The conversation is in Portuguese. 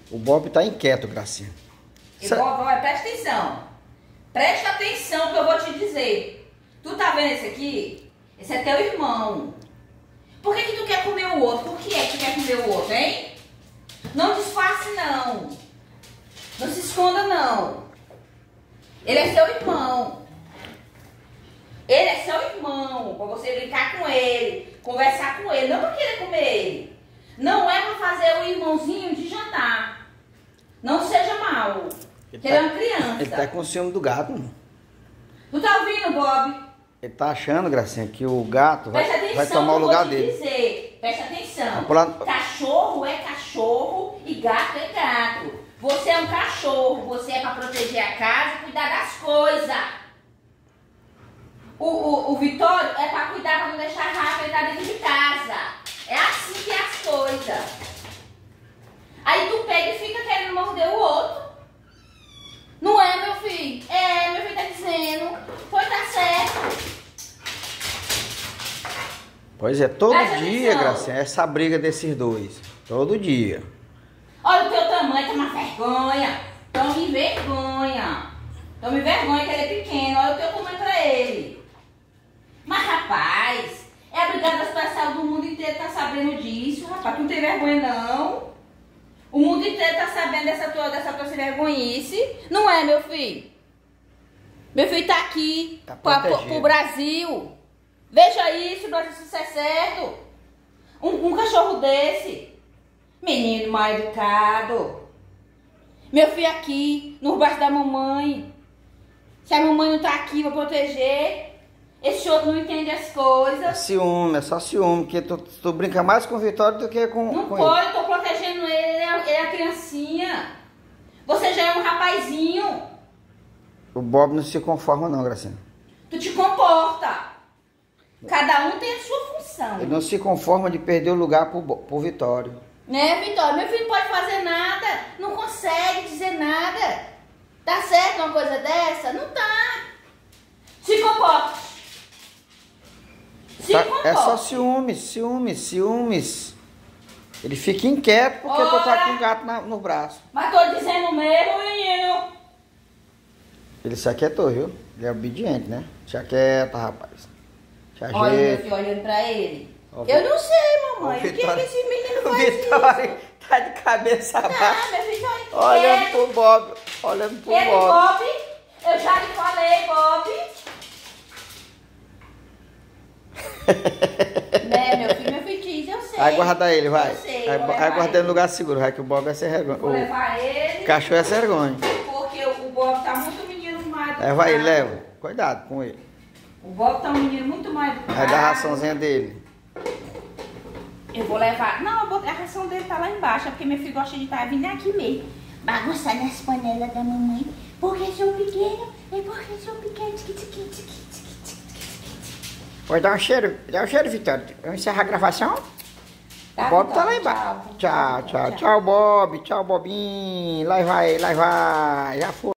O Bob tá inquieto, Gracinha. E Bob, olha, presta atenção. Presta atenção que eu vou te dizer. Tu tá vendo esse aqui? Esse é teu irmão. Por que tu quer comer o outro? Por que é que tu quer comer o outro, hein? Não disfarce, não. Não se esconda, não. Ele é seu irmão. Ele é seu irmão. Pra você brincar com ele, conversar com ele. Não pra querer comer ele. Não é pra fazer o irmãozinho de jantar. Não seja mal. Ele é uma criança. Ele tá com ciúme do gato, mano. Tu tá ouvindo, Bob? Ele tá achando, Gracinha, que o gato vai Atenção, tomar o lugar eu vou te dele. dizer. Presta atenção. Lá... Cachorro é cachorro e gato é gato. Você é um cachorro, você é pra proteger a casa e cuidar das coisas. O Vitório é pra cuidar, pra não deixar a Rafa entrar dentro de casa. É assim que é as coisas. Aí tu pega e fica querendo morder o outro. Não é, meu filho? É, meu filho tá dizendo. Foi, tá certo. Pois é, todo Presta dia, atenção. Gracinha, essa briga desses dois. Todo dia. Olha o teu tamanho, toma vergonha. Tome vergonha. Tome vergonha que ele é pequeno. Olha o teu tamanho pra ele. Mas, rapaz, é a Brigada Espacial do mundo inteiro tá sabendo disso, rapaz. Tu não tem vergonha, não. O mundo inteiro tá sabendo dessa tua sem vergonhice. Não é, meu filho? Meu filho tá aqui Tá pro Brasil. Veja isso, Brasil, se isso é certo. Um cachorro desse. Menino mal educado. Meu filho aqui, no braço da mamãe. Se a mamãe não tá aqui pra proteger, esse outro não entende as coisas. É ciúme, é só ciúme, porque tu brinca mais com o Vitório do que com Não com pode, ele. tô protegendo ele é a criancinha. Você já é um rapazinho. O Bob não se conforma não, Gracinha. Tu te comporta. Cada um tem a sua função. Ele não se conforma de perder o lugar pro Vitório. Né, Vitória? Meu filho não pode fazer nada. Não consegue dizer nada. Tá certo uma coisa dessa? Não tá. Se comporta. Se comporta. É só ciúmes. Ele fica inquieto porque tu tá com o gato no braço. Mas tô dizendo mesmo, menino. Ele se aquietou, viu? Ele é obediente, né? Se aquieta, rapaz. Se Olha meu ajeita. filho olhando pra ele. Ó, Eu não sei, mamãe. O que Vitória- esse menino O faz isso? Vitório tá de cabeça abaixo. Ah, meu filho tá inquieto. Olhando pro Bob. Olhando pro Ele, Bob. Bob, eu já lhe falei, Bob. Né, meu filho diz, eu sei. Vai guardar ele, vai. Eu sei, Vai vou vai levar guardar ele. ele no lugar seguro, vai, que o Bob é sem vergonha. Vou O levar ele, cachorro é sem vergonha. porque o Bob tá muito menino mais Leva ele, leva. Cuidado com ele. O Bob tá um menino muito mais educado. Vai dar a raçãozinha dele. Eu vou levar. Não, a ração dele tá lá embaixo, é porque meu filho gosta de estar vindo aqui mesmo. Bagunçar nas panelas da mamãe. Porque sou pequeno, é porque sou pequeno. Pode dar um cheiro, Vitório. Vamos encerrar a gravação? Tá, O Bob tá Vitória, lá embaixo. tchau. Tchau, Bob. Tchau, Bobinho. Lá vai. Já foi.